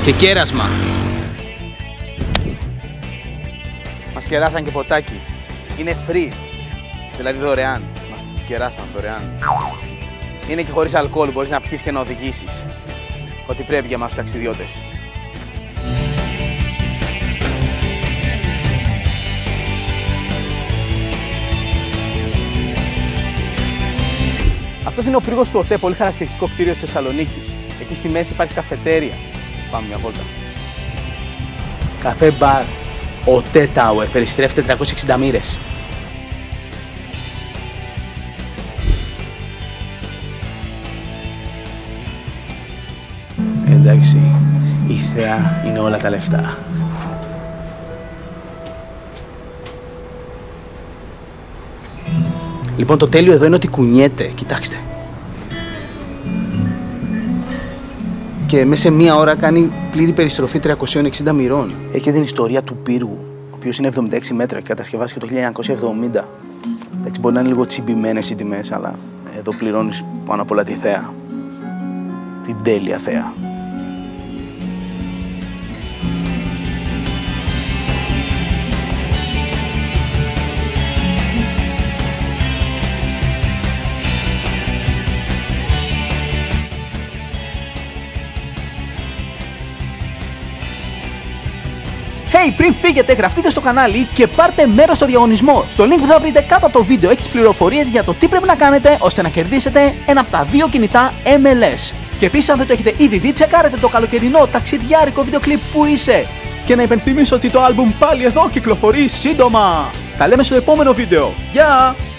Και κέρασμα. Μας κεράσαν και ποτάκι. Είναι free, δηλαδή δωρεάν. Μας κεράσαν δωρεάν. Είναι και χωρίς αλκοόλ, μπορείς να πιεις και να οδηγήσεις. Ό,τι πρέπει για εμάς τους ταξιδιώτες. Αυτός είναι ο πρίγος του ΟΤΕ, πολύ χαρακτηριστικό κτίριο της Θεσσαλονίκης. Εκεί στη μέση υπάρχει καφετέρια. Πάμε μια βόλτα. Καφέ μπαρ. ΟΤΕ Tower περιστρέφεται 360 μοίρες. Εντάξει, η θέα είναι όλα τα λεφτά. Λοιπόν, το τέλειο εδώ είναι ότι κουνιέται, κοιτάξτε. Και μέσα σε μία ώρα κάνει πλήρη περιστροφή 360 μοιρών. Έχει την ιστορία του πύργου, ο οποίος είναι 76 μέτρα και κατασκευάστηκε το 1970. Εντάξει, μπορεί να είναι λίγο τσιμπημένες οι τιμές, αλλά εδώ πληρώνεις πάνω απ' όλα τη θέα. Την τέλεια θέα. Hey, πριν φύγετε, γραφτείτε στο κανάλι και πάρτε μέρος στο διαγωνισμό. Στο link που θα βρείτε κάτω από το βίντεο έχει τις πληροφορίες για το τι πρέπει να κάνετε ώστε να κερδίσετε ένα από τα 2 κινητά MLS. Και επίσης, αν δεν το έχετε ήδη δει, τσεκάρετε το καλοκαιρινό ταξιδιάρικο βίντεο κλιπ Πού είσαι. Και να υπενθυμίσω ότι το άλμπουμ πάλι εδώ κυκλοφορεί σύντομα. Τα λέμε στο επόμενο βίντεο. Γεια!